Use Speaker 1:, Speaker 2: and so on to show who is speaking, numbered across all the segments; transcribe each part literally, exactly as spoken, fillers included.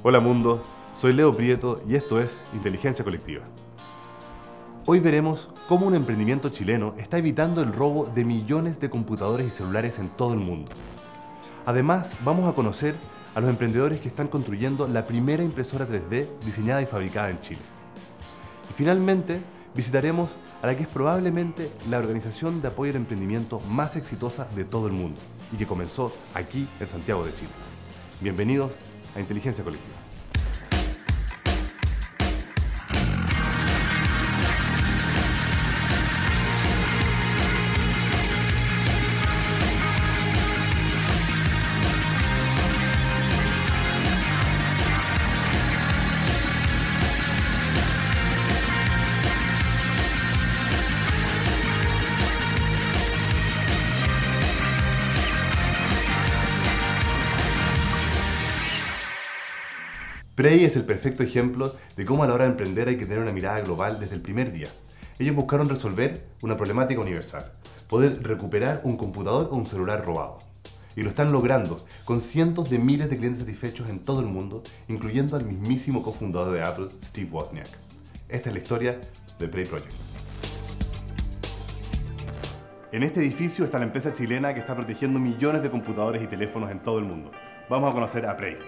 Speaker 1: Hola mundo, soy Leo Prieto y esto es Inteligencia Colectiva. Hoy veremos cómo un emprendimiento chileno está evitando el robo de millones de computadores y celulares en todo el mundo. Además, vamos a conocer a los emprendedores que están construyendo la primera impresora tres D diseñada y fabricada en Chile. Y finalmente, visitaremos a la que es probablemente la organización de apoyo al emprendimiento más exitosa de todo el mundo y que comenzó aquí en Santiago de Chile. Bienvenidos a Inteligencia Colectiva. Prey es el perfecto ejemplo de cómo a la hora de emprender hay que tener una mirada global desde el primer día. Ellos buscaron resolver una problemática universal, poder recuperar un computador o un celular robado. Y lo están logrando con cientos de miles de clientes satisfechos en todo el mundo, incluyendo al mismísimo cofundador de Apple, Steve Wozniak. Esta es la historia de Prey Project. En este edificio está la empresa chilena que está protegiendo millones de computadores y teléfonos en todo el mundo. Vamos a conocer a Prey.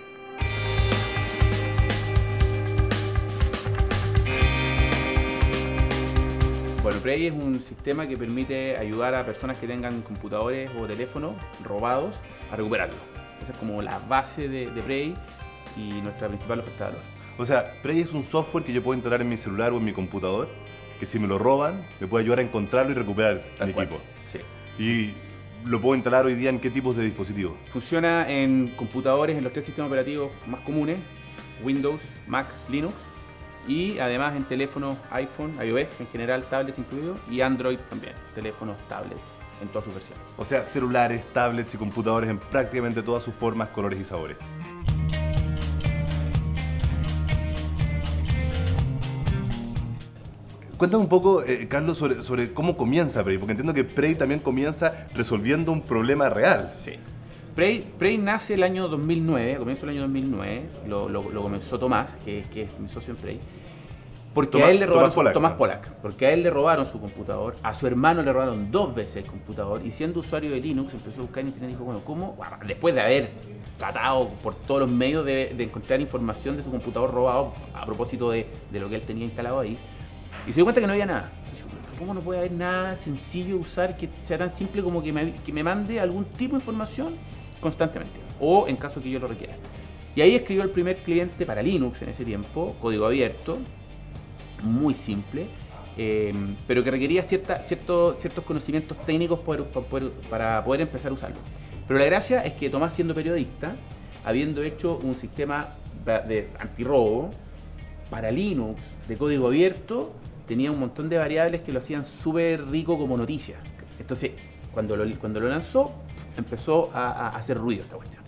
Speaker 2: Bueno, Prey es un sistema que permite ayudar a personas que tengan computadores o teléfonos robados a recuperarlos. Esa es como la base de, de Prey y nuestra principal oferta de valor.
Speaker 1: O sea, Prey es un software que yo puedo instalar en mi celular o en mi computador, que si me lo roban, me puede ayudar a encontrarlo y recuperar
Speaker 2: Tal
Speaker 1: mi
Speaker 2: cual.
Speaker 1: equipo.
Speaker 2: Sí.
Speaker 1: ¿Y lo puedo instalar hoy día en qué tipos de dispositivos?
Speaker 2: Funciona en computadores en los tres sistemas operativos más comunes, Windows, Mac, Linux, y además en teléfonos iPhone, iOS en general, tablets incluidos, y Android también, teléfonos, tablets, en todas sus versiones.
Speaker 1: O sea, celulares, tablets y computadores en prácticamente todas sus formas, colores y sabores. Cuéntame un poco, eh, Carlos, sobre, sobre cómo comienza Prey, porque entiendo que Prey también comienza resolviendo un problema real.
Speaker 2: Sí. Prey, Prey nace el año dos mil nueve, a comienzo del año dos mil nueve, lo, lo, lo comenzó Tomás, que, que es mi socio en Prey, porque
Speaker 1: Tomás,
Speaker 2: a él le robaron
Speaker 1: Tomás Polak,
Speaker 2: su, Tomás
Speaker 1: ¿no?
Speaker 2: Polak, porque a él le robaron su computador, a su hermano le robaron dos veces el computador, y siendo usuario de Linux empezó a buscar en internet y dijo, bueno, ¿cómo? Bueno, después de haber tratado por todos los medios de, de encontrar información de su computador robado a propósito de, de lo que él tenía instalado ahí, y se dio cuenta que no había nada. ¿Cómo no puede haber nada sencillo de usar que sea tan simple como que me, que me mande algún tipo de información constantemente, o en caso que yo lo requiera? Y ahí escribió el primer cliente para Linux en ese tiempo, código abierto, muy simple, eh, pero que requería cierta, cierto, ciertos conocimientos técnicos para poder, para poder empezar a usarlo. Pero la gracia es que Tomás, siendo periodista, habiendo hecho un sistema de antirrobo para Linux de código abierto, tenía un montón de variables que lo hacían súper rico como noticia. Entonces, cuando lo, cuando lo lanzó, empezó a, a hacer ruido esta cuestión.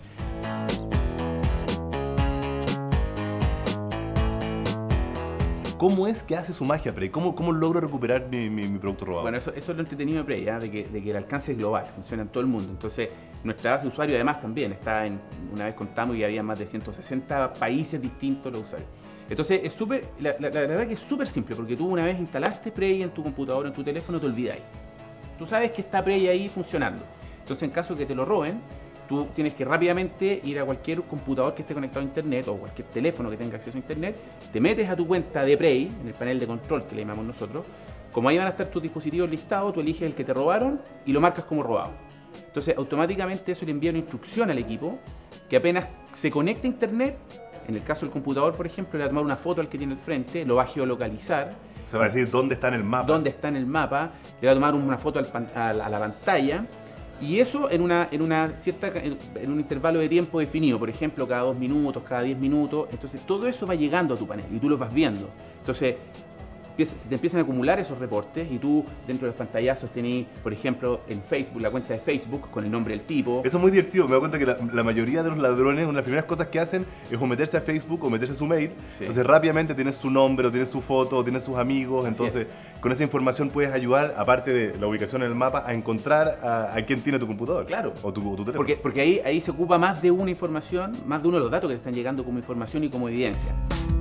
Speaker 1: ¿Cómo es que hace su magia Prey? ¿Cómo, cómo logro recuperar mi, mi, mi producto robado?
Speaker 2: Bueno, eso, eso es lo entretenido de Prey, ¿eh? de, que, de que el alcance es global, funciona en todo el mundo. Entonces, nuestra base de usuarios además también está en, una vez contamos que había más de ciento sesenta países distintos los usuarios. Entonces, es súper, la, la, la verdad que es súper simple, porque tú una vez instalaste Prey en tu computador, en tu teléfono, te olvidáis. Tú sabes que está Prey ahí funcionando. Entonces, en caso que te lo roben, tú tienes que rápidamente ir a cualquier computador que esté conectado a internet o cualquier teléfono que tenga acceso a internet, te metes a tu cuenta de Prey, en el panel de control que le llamamos nosotros. Como ahí van a estar tus dispositivos listados, tú eliges el que te robaron y lo marcas como robado. Entonces, automáticamente eso le envía una instrucción al equipo que apenas se conecte a internet, en el caso del computador, por ejemplo, le va a tomar una foto al que tiene al frente, lo va a geolocalizar.
Speaker 1: Se va a decir dónde está en el mapa.
Speaker 2: Dónde está en el mapa, le va a tomar una foto al pan, a, la, a la pantalla, y eso en, una, en, una cierta, en, en un intervalo de tiempo definido, por ejemplo, cada dos minutos, cada diez minutos. Entonces todo eso va llegando a tu panel y tú lo vas viendo. Entonces, empieza, se te empiezan a acumular esos reportes y tú dentro de los pantallazos tenés, por ejemplo, en Facebook, la cuenta de Facebook con el nombre del tipo.
Speaker 1: Eso es muy divertido, me doy cuenta que la, la mayoría de los ladrones, una de las primeras cosas que hacen es o meterse a Facebook o meterse a su mail, sí. Entonces rápidamente tienes su nombre, o tienes su foto, o tienes sus amigos, entonces con esa información puedes ayudar, aparte de la ubicación en el mapa, a encontrar a, a quién tiene tu computador.
Speaker 2: Claro.
Speaker 1: O tu, o tu teléfono.
Speaker 2: Porque, porque ahí, ahí se ocupa más de una información, más de uno de los datos que te están llegando como información y como evidencia.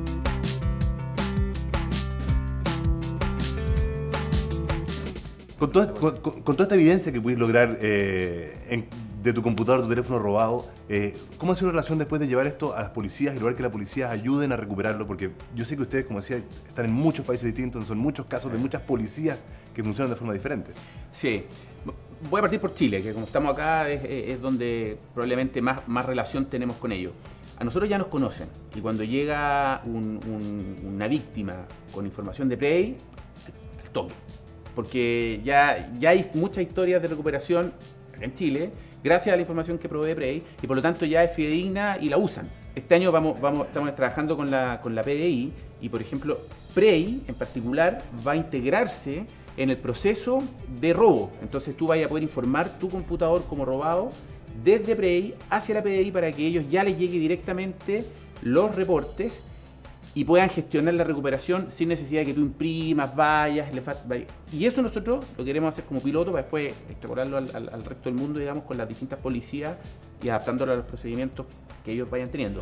Speaker 1: Con toda, con, con, con toda esta evidencia que puedes lograr eh, en, de tu computador, tu teléfono robado, eh, ¿cómo ha sido la relación después de llevar esto a las policías y lograr que las policías ayuden a recuperarlo? Porque yo sé que ustedes, como decía, están en muchos países distintos, son muchos casos de muchas policías que funcionan de forma diferente.
Speaker 2: Sí. Voy a partir por Chile, que como estamos acá es, es donde probablemente más, más relación tenemos con ellos. A nosotros ya nos conocen y cuando llega un, un, una víctima con información de Prey, al toque. Porque ya, ya hay muchas historias de recuperación acá en Chile, gracias a la información que provee Prey, y por lo tanto ya es fidedigna y la usan. Este año vamos, vamos, estamos trabajando con la, con la P D I y, por ejemplo, Prey en particular va a integrarse en el proceso de robo. Entonces tú vas a poder informar tu computador como robado desde Prey hacia la P D I para que ellos ya les llegue directamente los reportes y puedan gestionar la recuperación sin necesidad de que tú imprimas, vayas, le vayas. Y eso nosotros lo queremos hacer como piloto para después extrapolarlo al, al, al resto del mundo, digamos, con las distintas policías y adaptándolo a los procedimientos que ellos vayan teniendo.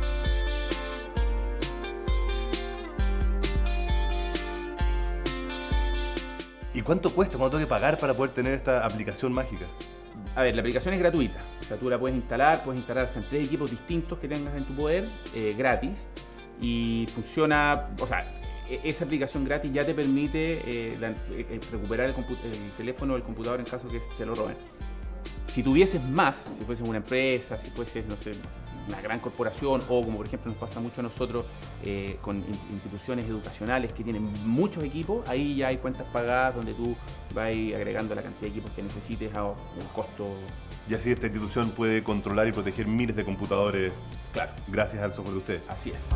Speaker 1: ¿Y cuánto cuesta? ¿Cuánto tengo que pagar para poder tener esta aplicación mágica?
Speaker 2: A ver, la aplicación es gratuita. O sea, tú la puedes instalar, puedes instalar hasta en tres equipos distintos que tengas en tu poder, eh, gratis. Y funciona, o sea, esa aplicación gratis ya te permite eh, la, eh, recuperar el, el teléfono o el computador en caso que te lo roben. Si tuvieses más, si fueses una empresa, si fueses, no sé, una gran corporación o como por ejemplo nos pasa mucho a nosotros eh, con instituciones educacionales que tienen muchos equipos, ahí ya hay cuentas pagadas donde tú vas agregando la cantidad de equipos que necesites a un costo.
Speaker 1: Y así esta institución puede controlar y proteger miles de computadores,
Speaker 2: claro,
Speaker 1: gracias al software de ustedes.
Speaker 2: Así es.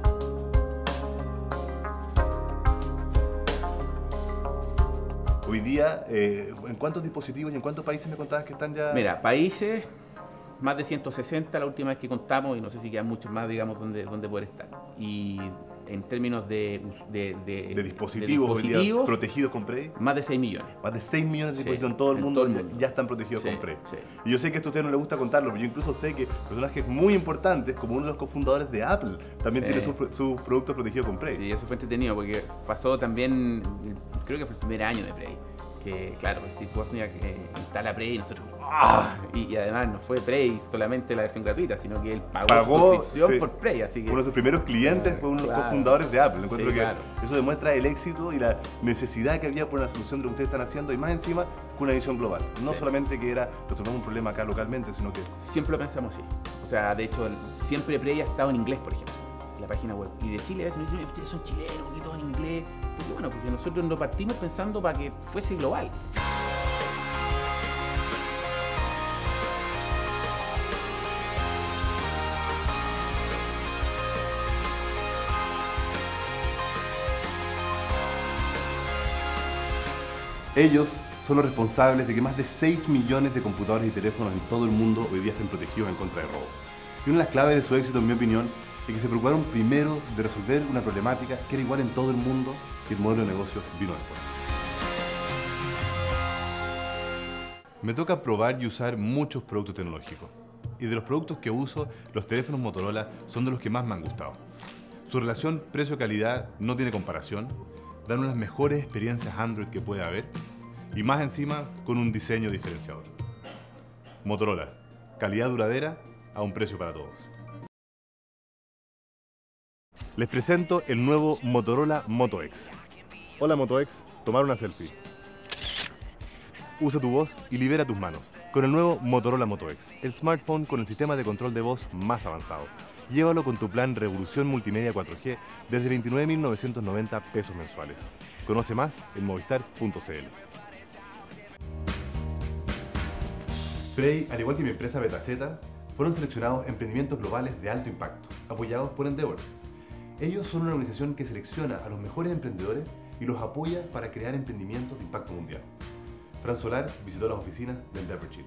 Speaker 1: Hoy día, eh, ¿en cuántos dispositivos y en cuántos países me contabas que están ya?
Speaker 2: Mira, países, más de ciento sesenta la última vez que contamos y no sé si quedan muchos más, digamos, donde, donde poder estar. Y en términos de, de, de,
Speaker 1: de dispositivos,
Speaker 2: de dispositivos
Speaker 1: protegidos con Prey,
Speaker 2: más de seis millones.
Speaker 1: Más de seis millones de
Speaker 2: sí,
Speaker 1: dispositivos en todo el
Speaker 2: en
Speaker 1: mundo,
Speaker 2: todo el mundo.
Speaker 1: Ya, ya están protegidos
Speaker 2: sí,
Speaker 1: con Prey.
Speaker 2: Sí.
Speaker 1: Y yo sé que esto a ustedes no les gusta contarlo, pero yo incluso sé que personajes muy importantes, como uno de los cofundadores de Apple, también sí. tiene sus su productos protegidos con Prey.
Speaker 2: Sí, eso fue entretenido porque pasó también, creo que fue el primer año de Prey. Que claro, Steve Wozniak eh, instala Prey y nosotros ¡ah! y, y además no fue Prey solamente la versión gratuita, sino que él pagó, pagó su suscripción sí. por Prey, así que
Speaker 1: uno de sus primeros clientes fue uno de los claro. cofundadores de Apple. Encuentro sí, que claro. eso demuestra el éxito y la necesidad que había por una solución de lo que ustedes están haciendo y más encima con una visión global. No sí. solamente que era resolver un problema acá localmente, sino que
Speaker 2: siempre lo pensamos así. O sea, de hecho, siempre Prey ha estado en inglés, por ejemplo, la página web. Y de Chile a veces me dicen, ustedes son chilenos, porque todo en inglés. Porque bueno, porque nosotros nos partimos pensando para que fuese global.
Speaker 1: Ellos son los responsables de que más de seis millones de computadores y teléfonos en todo el mundo hoy día estén protegidos en contra de robo. Y una de las claves de su éxito, en mi opinión, es que se preocuparon primero de resolver una problemática que era igual en todo el mundo y el modelo de negocio vino después. Me toca probar y usar muchos productos tecnológicos. Y de los productos que uso, los teléfonos Motorola son de los que más me han gustado. Su relación precio-calidad no tiene comparación, dan unas mejores experiencias Android que puede haber y más encima con un diseño diferenciador. Motorola, calidad duradera a un precio para todos. Les presento el nuevo Motorola Moto X. Hola Moto X, tomar una selfie. Usa tu voz y libera tus manos. Con el nuevo Motorola Moto X, el smartphone con el sistema de control de voz más avanzado. Llévalo con tu plan Revolución Multimedia cuatro G desde veintinueve mil novecientos noventa pesos mensuales. Conoce más en movistar punto c l. Prey, al igual que mi empresa Betaceta, fueron seleccionados emprendimientos globales de alto impacto, apoyados por Endeavor. Ellos son una organización que selecciona a los mejores emprendedores y los apoya para crear emprendimientos de impacto mundial. Fran Solar visitó las oficinas de Endeavor Chile.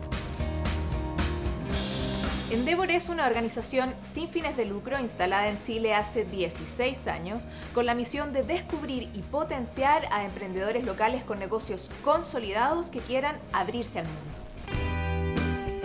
Speaker 3: Endeavor es una organización sin fines de lucro instalada en Chile hace dieciséis años con la misión de descubrir y potenciar a emprendedores locales con negocios consolidados que quieran abrirse al mundo.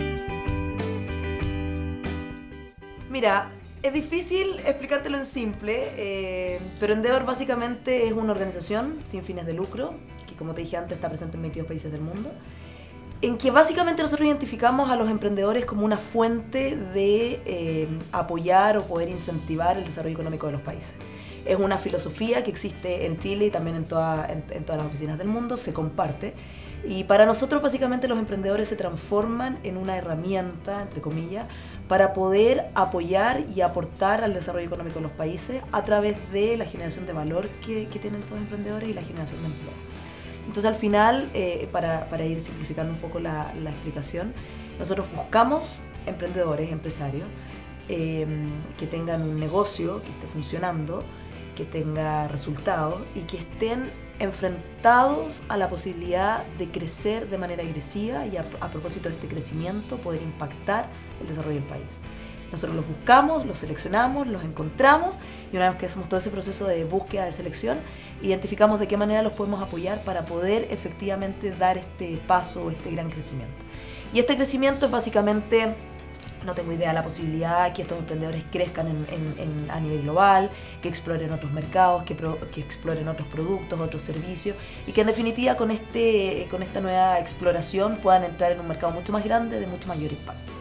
Speaker 4: Mira, es difícil explicártelo en simple, eh, pero Endeavor básicamente es una organización sin fines de lucro, que como te dije antes está presente en veintidós países del mundo, en que básicamente nosotros identificamos a los emprendedores como una fuente de eh, apoyar o poder incentivar el desarrollo económico de los países. Es una filosofía que existe en Chile y también en, toda, en, en todas las oficinas del mundo, se comparte. Y para nosotros básicamente los emprendedores se transforman en una herramienta, entre comillas, para poder apoyar y aportar al desarrollo económico de los países a través de la generación de valor que, que tienen estos emprendedores y la generación de empleo. Entonces al final, eh, para, para ir simplificando un poco la, la explicación, nosotros buscamos emprendedores, empresarios, eh, que tengan un negocio que esté funcionando, que tenga resultados y que estén enfrentados a la posibilidad de crecer de manera agresiva y a, a propósito de este crecimiento poder impactar el desarrollo del país. Nosotros los buscamos, los seleccionamos, los encontramos y una vez que hacemos todo ese proceso de búsqueda, de selección, identificamos de qué manera los podemos apoyar para poder efectivamente dar este paso, este gran crecimiento. Y este crecimiento es básicamente, no tengo idea, la posibilidad que estos emprendedores crezcan en, en, en, a nivel global, que exploren otros mercados, que, pro, que exploren otros productos, otros servicios y que en definitiva con, este, con esta nueva exploración puedan entrar en un mercado mucho más grande, de mucho mayor impacto.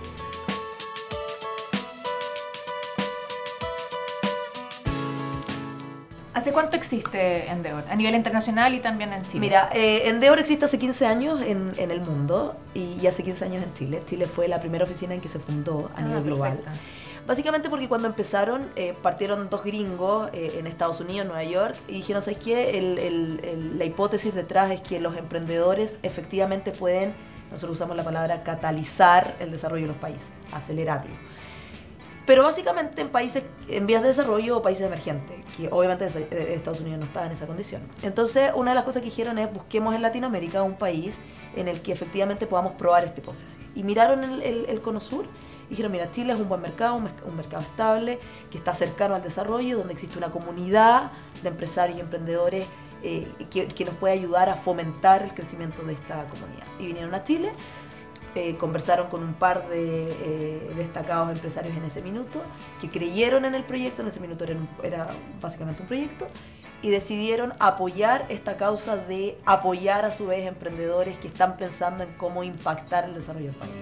Speaker 3: ¿Hace cuánto existe Endeavor? A nivel internacional y también en Chile.
Speaker 4: Mira, eh, Endeavor existe hace quince años en, en el mundo y, y hace quince años en Chile. Chile fue la primera oficina en que se fundó a
Speaker 3: ah,
Speaker 4: nivel global.
Speaker 3: Perfecta.
Speaker 4: Básicamente porque cuando empezaron, eh, partieron dos gringos eh, en Estados Unidos, en Nueva York, y dijeron, ¿sabes qué? El, el, el, la hipótesis detrás es que los emprendedores efectivamente pueden, nosotros usamos la palabra catalizar el desarrollo de los países, acelerarlo. Pero básicamente en países en vías de desarrollo o países emergentes, que obviamente Estados Unidos no estaba en esa condición. Entonces, una de las cosas que dijeron es busquemos en Latinoamérica un país en el que efectivamente podamos probar este proceso. Y miraron el, el, el Cono Sur y dijeron, mira, Chile es un buen mercado, un, un mercado estable, que está cercano al desarrollo, donde existe una comunidad de empresarios y emprendedores eh, que, que nos puede ayudar a fomentar el crecimiento de esta comunidad. Y vinieron a Chile. Eh, conversaron con un par de eh, destacados empresarios en ese minuto que creyeron en el proyecto, en ese minuto era, un, era básicamente un proyecto, y decidieron apoyar esta causa de apoyar a su vez emprendedores que están pensando en cómo impactar el desarrollo del país.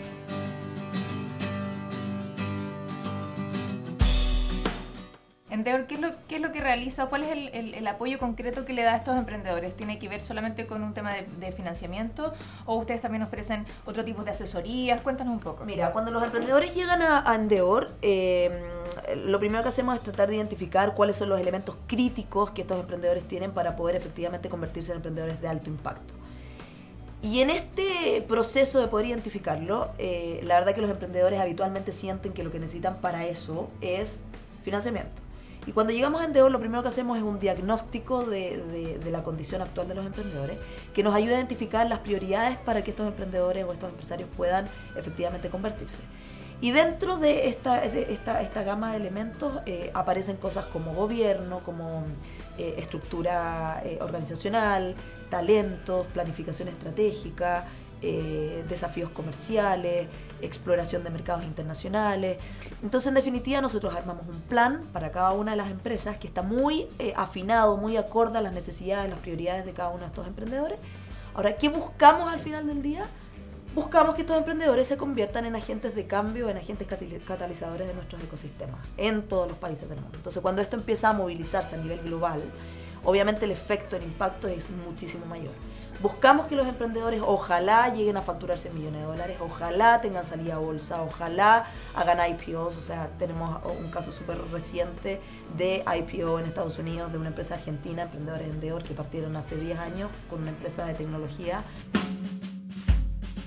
Speaker 3: Endeavor, ¿qué es lo, qué es lo que realiza? ¿Cuál es el, el, el apoyo concreto que le da a estos emprendedores? ¿Tiene que ver solamente con un tema de, de financiamiento o ustedes también ofrecen otro tipo de asesorías? Cuéntanos un poco.
Speaker 4: Mira, cuando los emprendedores llegan a, a Endeavor, eh, lo primero que hacemos es tratar de identificar cuáles son los elementos críticos que estos emprendedores tienen para poder efectivamente convertirse en emprendedores de alto impacto. Y en este proceso de poder identificarlo, eh, la verdad que los emprendedores habitualmente sienten que lo que necesitan para eso es financiamiento. Y cuando llegamos a Endeavor, lo primero que hacemos es un diagnóstico de, de, de la condición actual de los emprendedores que nos ayuda a identificar las prioridades para que estos emprendedores o estos empresarios puedan efectivamente convertirse. Y dentro de esta, de esta, esta gama de elementos eh, aparecen cosas como gobierno, como eh, estructura eh, organizacional, talentos, planificación estratégica, Eh, desafíos comerciales, exploración de mercados internacionales. Entonces, en definitiva, nosotros armamos un plan para cada una de las empresas que está muy eh, afinado, muy acorde a las necesidades, las prioridades de cada uno de estos emprendedores. Ahora, ¿qué buscamos al final del día? Buscamos que estos emprendedores se conviertan en agentes de cambio, en agentes catalizadores de nuestros ecosistemas, en todos los países del mundo. Entonces, cuando esto empieza a movilizarse a nivel global, obviamente el efecto, el impacto es muchísimo mayor. Buscamos que los emprendedores ojalá lleguen a facturarse millones de dólares, ojalá tengan salida a bolsa, ojalá hagan I P Os. O sea, tenemos un caso súper reciente de I P O en Estados Unidos de una empresa argentina, emprendedores de Endeavor, que partieron hace diez años con una empresa de tecnología.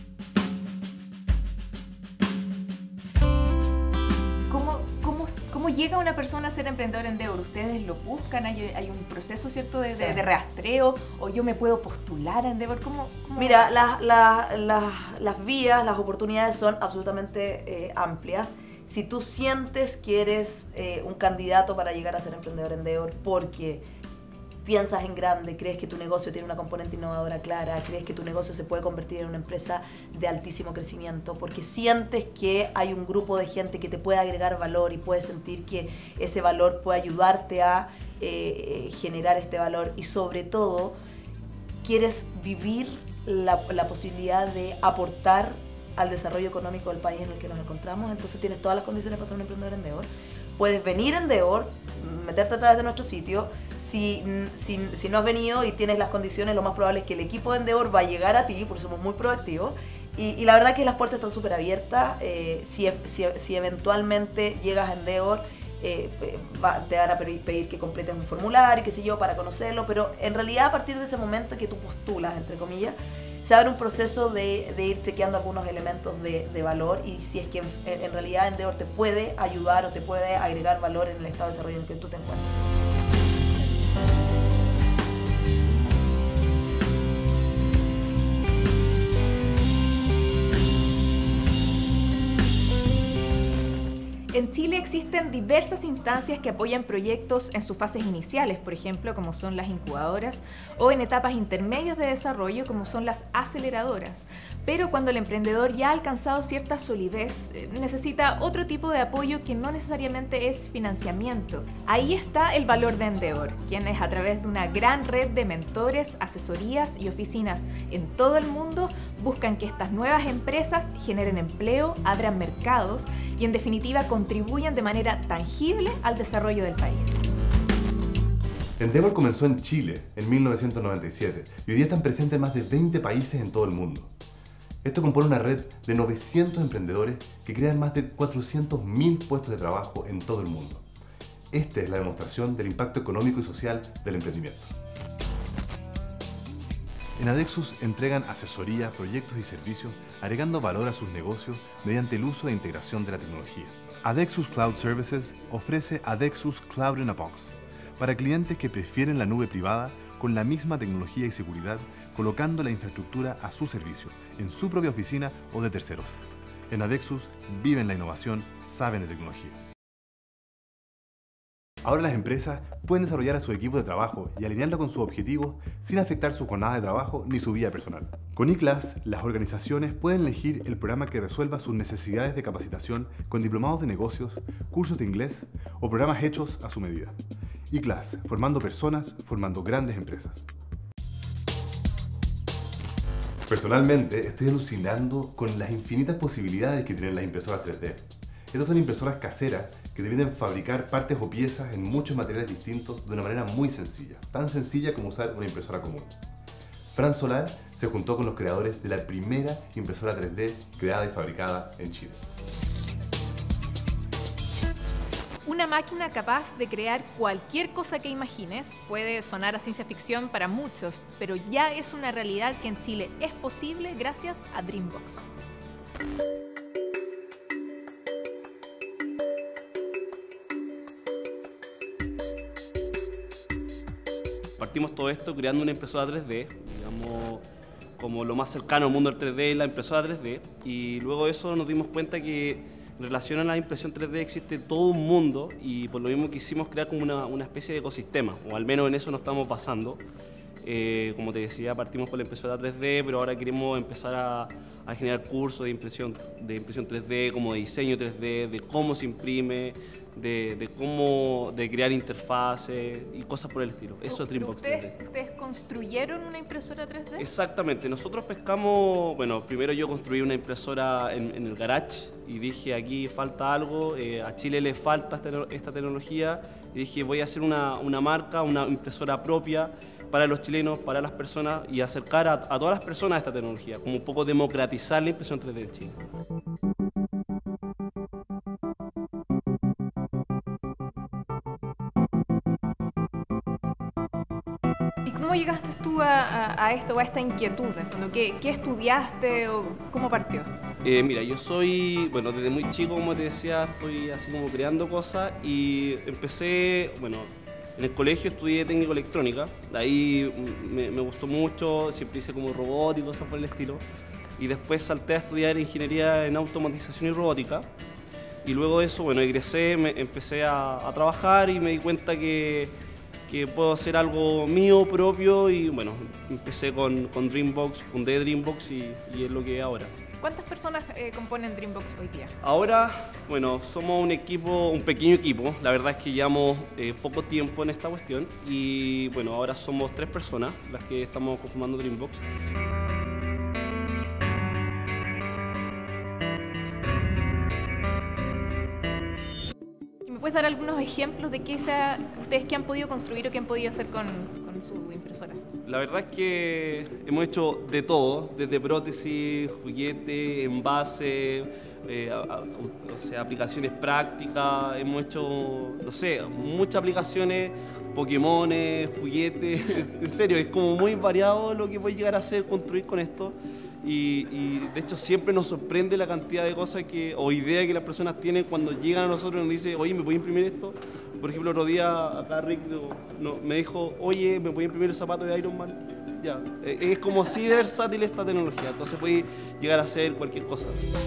Speaker 4: ¿Cómo
Speaker 3: llega una persona a ser emprendedor en Endeavor, ¿ustedes lo buscan? ¿Hay, hay un proceso, cierto, de,
Speaker 4: Sí.
Speaker 3: de, de rastreo? ¿O yo me puedo postular a Endeavor? ¿Cómo, cómo
Speaker 4: Mira,
Speaker 3: es?
Speaker 4: la- la- la- las vías, las oportunidades son absolutamente eh, amplias. Si tú sientes que eres eh, un candidato para llegar a ser emprendedor en Endeavor porque piensas en grande, crees que tu negocio tiene una componente innovadora clara, crees que tu negocio se puede convertir en una empresa de altísimo crecimiento, porque sientes que hay un grupo de gente que te puede agregar valor y puedes sentir que ese valor puede ayudarte a eh, generar este valor y sobre todo quieres vivir la, la posibilidad de aportar al desarrollo económico del país en el que nos encontramos, entonces tienes todas las condiciones para ser un emprendedor en Endeavor. Puedes venir en Endeavor, meterte a través de nuestro sitio. Si, si, si no has venido y tienes las condiciones, lo más probable es que el equipo de Endeavor va a llegar a ti, porque somos muy proactivos. Y, y la verdad que las puertas están súper abiertas. Eh, si, si, si eventualmente llegas a Endeavor, eh, va, te van a pedir, pedir que completes un formulario, qué sé yo, para conocerlo. Pero en realidad, a partir de ese momento que tú postulas, entre comillas, se abre un proceso de, de ir chequeando algunos elementos de, de valor y si es que en, en realidad Endeavor te puede ayudar o te puede agregar valor en el estado de desarrollo en el que tú te encuentras.
Speaker 3: En Chile existen diversas instancias que apoyan proyectos en sus fases iniciales, por ejemplo, como son las incubadoras, o en etapas intermedias de desarrollo, como son las aceleradoras. Pero cuando el emprendedor ya ha alcanzado cierta solidez, eh, necesita otro tipo de apoyo que no necesariamente es financiamiento. Ahí está el valor de Endeavor, quienes a través de una gran red de mentores, asesorías y oficinas en todo el mundo buscan que estas nuevas empresas generen empleo, abran mercados y en definitiva contribuyan de manera tangible al desarrollo del país.
Speaker 1: Endeavor comenzó en Chile en mil novecientos noventa y siete y hoy día están presentes en más de veinte países en todo el mundo. Esto compone una red de novecientos emprendedores que crean más de cuatrocientos mil puestos de trabajo en todo el mundo. Esta es la demostración del impacto económico y social del emprendimiento. En Adexus entregan asesoría, proyectos y servicios, agregando valor a sus negocios mediante el uso e integración de la tecnología. Adexus Cloud Services ofrece Adexus Cloud in a Box para clientes que prefieren la nube privada con la misma tecnología y seguridad, colocando la infraestructura a su servicio, en su propia oficina o de terceros. En Adexus viven la innovación, saben de tecnología. Ahora las empresas pueden desarrollar a su equipo de trabajo y alinearlo con sus objetivos sin afectar su jornada de trabajo ni su vida personal. Con eClass, las organizaciones pueden elegir el programa que resuelva sus necesidades de capacitación con diplomados de negocios, cursos de inglés o programas hechos a su medida. eClass, formando personas, formando grandes empresas. Personalmente, estoy alucinando con las infinitas posibilidades que tienen las impresoras tres D. Estas son impresoras caseras que te permiten fabricar partes o piezas en muchos materiales distintos de una manera muy sencilla, tan sencilla como usar una impresora común. Fran Solar se juntó con los creadores de la primera impresora tres D creada y fabricada en Chile.
Speaker 3: Una máquina capaz de crear cualquier cosa que imagines. Puede sonar a ciencia ficción para muchos, pero ya es una realidad que en Chile es posible gracias a Dreambox.
Speaker 5: Partimos todo esto creando una impresora tres D, digamos, como lo más cercano al mundo del tres D es la impresora tres D, y luego de eso nos dimos cuenta que en relación a la impresión tres D existe todo un mundo y por lo mismo quisimos crear como una, una especie de ecosistema, o al menos en eso nos estamos basando. Eh, como te decía, partimos con la impresora tres D, pero ahora queremos empezar a, a generar cursos de impresión, de impresión tres D, como de diseño tres D, de cómo se imprime, de, de cómo de crear interfaces y cosas por el estilo. Eso es Dreambox tres D.
Speaker 3: ¿Ustedes, ¿Ustedes construyeron una impresora tres D?
Speaker 5: Exactamente, nosotros pescamos, bueno, primero yo construí una impresora en, en el garage y dije aquí falta algo, eh, a Chile le falta esta, esta tecnología y dije voy a hacer una, una marca, una impresora propia para los chilenos, para las personas y acercar a, a todas las personas a esta tecnología, como un poco democratizar la impresión tres D en Chile.
Speaker 3: ¿Y cómo llegaste tú a, a, a esto o a esta inquietud? ¿Qué, ¿Qué estudiaste o cómo partió?
Speaker 5: Eh, mira, yo soy, bueno, desde muy chico, como te decía, estoy así como creando cosas y empecé, bueno, en el colegio estudié técnico electrónica, de ahí me, me gustó mucho, siempre hice como robot y cosas por el estilo, y después salté a estudiar ingeniería en automatización y robótica, y luego de eso, bueno, egresé, me, empecé a, a trabajar y me di cuenta que, que puedo hacer algo mío, propio, y bueno, empecé con, con Dreambox, fundé Dreambox y, y es lo que es ahora.
Speaker 3: ¿Cuántas personas eh, componen Dreambox hoy día?
Speaker 5: Ahora, bueno, somos un equipo, un pequeño equipo. La verdad es que llevamos eh, poco tiempo en esta cuestión y bueno, ahora somos tres personas las que estamos conformando Dreambox.
Speaker 3: ¿Me puedes dar algunos ejemplos de qué sea, ustedes qué han podido construir o qué han podido hacer con, con sus impresoras?
Speaker 5: La verdad es que hemos hecho de todo, desde prótesis, juguetes, envases, eh, a, a, o sea, aplicaciones prácticas, hemos hecho, no sé, muchas aplicaciones, Pokémones, juguetes, en serio, es como muy variado lo que puedes llegar a hacer, construir con esto. Y, y de hecho siempre nos sorprende la cantidad de cosas que, o ideas que las personas tienen cuando llegan a nosotros y nos dicen, oye, ¿me puedes imprimir esto? Por ejemplo, el otro día acá Rick no, me dijo, oye, ¿me puedes imprimir el zapato de Iron Man? Ya, es como así de versátil esta tecnología, entonces puede llegar a hacer cualquier cosa.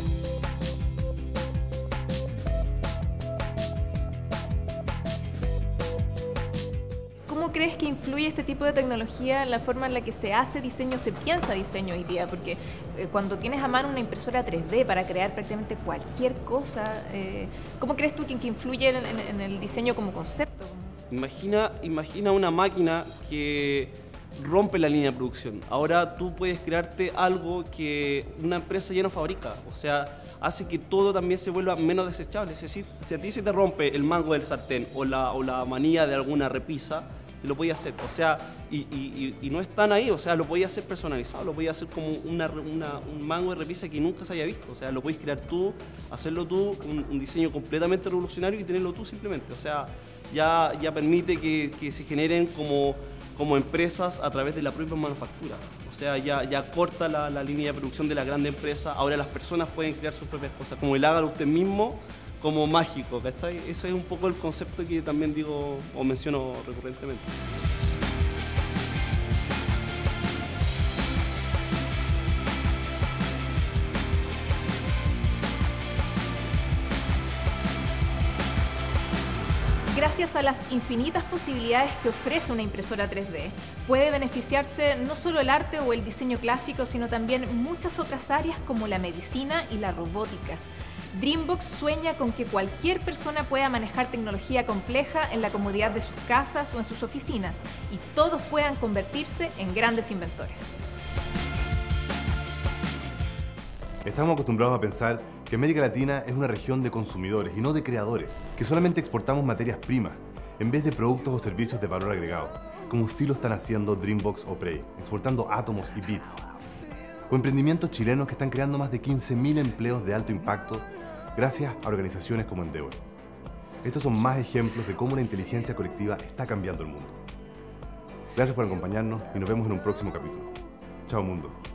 Speaker 3: ¿Cómo crees que influye este tipo de tecnología en la forma en la que se hace diseño, se piensa diseño hoy día? Porque eh, cuando tienes a mano una impresora tres D para crear prácticamente cualquier cosa, eh, ¿cómo crees tú que, que influye en, en, en el diseño como concepto?
Speaker 5: Imagina, imagina una máquina que rompe la línea de producción. Ahora tú puedes crearte algo que una empresa ya no fabrica, o sea, hace que todo también se vuelva menos desechable. Es decir, si a ti se te rompe el mango del sartén o la, o la manilla de alguna repisa, lo podía hacer, o sea, y, y, y no están ahí, o sea, lo podía hacer personalizado, lo podía hacer como una, una, un mango de repisa que nunca se haya visto, o sea, lo puedes crear tú, hacerlo tú, un, un diseño completamente revolucionario y tenerlo tú simplemente, o sea, ya, ya permite que, que se generen como, como empresas a través de la propia manufactura, o sea, ya, ya corta la, la línea de producción de la grande empresa, ahora las personas pueden crear sus propias cosas, como el hágalo usted mismo, como mágico, ¿cachai? Ese es un poco el concepto que también digo o menciono recurrentemente.
Speaker 3: Gracias a las infinitas posibilidades que ofrece una impresora tres D, puede beneficiarse no solo el arte o el diseño clásico, sino también muchas otras áreas como la medicina y la robótica. Dreambox sueña con que cualquier persona pueda manejar tecnología compleja en la comodidad de sus casas o en sus oficinas y todos puedan convertirse en grandes inventores.
Speaker 1: Estamos acostumbrados a pensar que América Latina es una región de consumidores y no de creadores, que solamente exportamos materias primas en vez de productos o servicios de valor agregado, como sí lo están haciendo Dreambox o Prey, exportando átomos y bits. O emprendimientos chilenos que están creando más de quince mil empleos de alto impacto gracias a organizaciones como Endeavor. Estos son más ejemplos de cómo la inteligencia colectiva está cambiando el mundo. Gracias por acompañarnos y nos vemos en un próximo capítulo. Chao mundo.